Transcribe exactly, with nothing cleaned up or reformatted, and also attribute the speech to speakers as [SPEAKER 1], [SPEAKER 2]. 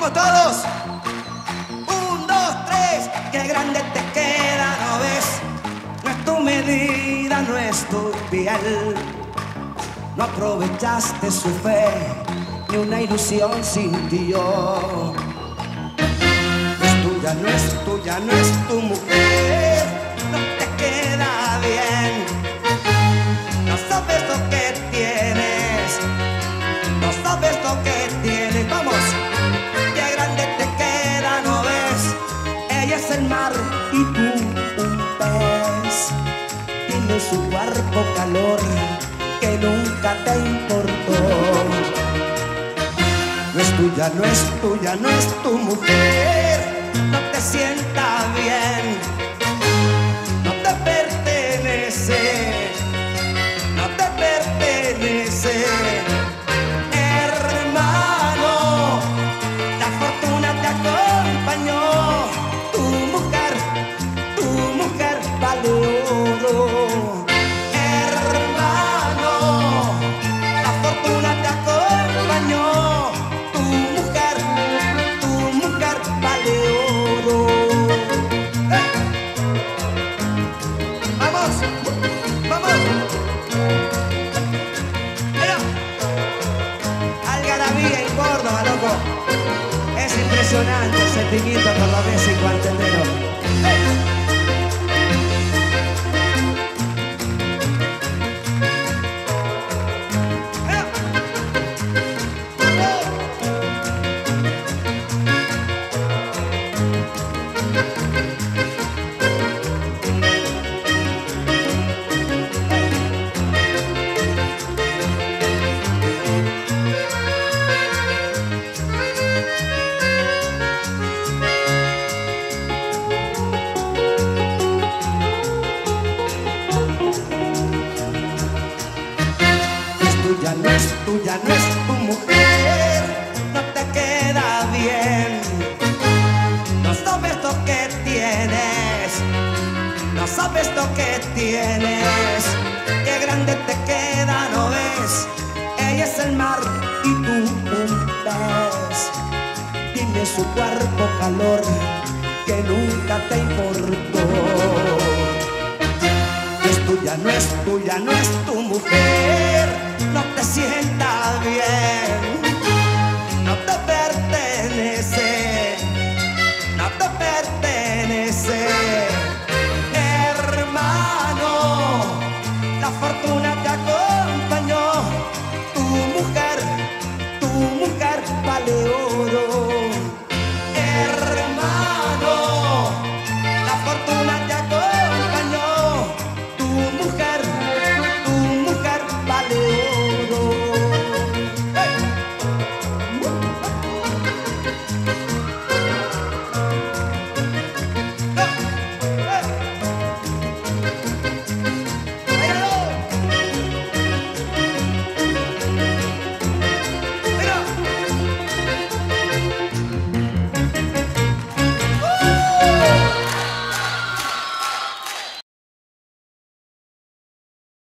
[SPEAKER 1] Vamos todos. Un, dos, tres. Qué grande te queda, ¿no ves? No es tu medida, no es tu piel. No aprovechaste su fe, ni una ilusión sintió. No es tuya, no es tuya, no es tu mujer. No te queda bien. No sabes lo que tienes. No sabes lo que tienes. Vamos. Qué grande te queda, ¿no ves? Ella es el mar y tú un pez. Tiene su cuerpo calor que nunca te importó. No es tuya, no es tuya, no es tu mujer. No te sienta bien. No te pertenece. No te pertenece. Hermano, la fortuna te acompañó. Tu mujer, tu mujer vale oro. Hermano, la fortuna te acompañó. Tu mujer, tu mujer vale oro. ¡Eh! ¡Vamos! ¡Vamos! ¡Mira! Algarabía en Córdoba, loco. Es impresionante el sentimiento por la vez cincuentero. ¡Eh! No es tuya, no es tu mujer, no te queda bien. No sabes lo que tienes, no sabes lo que tienes. Qué grande te queda, ¿no ves? Ella es el mar y tú un pez. Tiene su cuerpo calor que nunca te importó. No es tuya, no es tuya, no es tu mujer. No te sienta bien.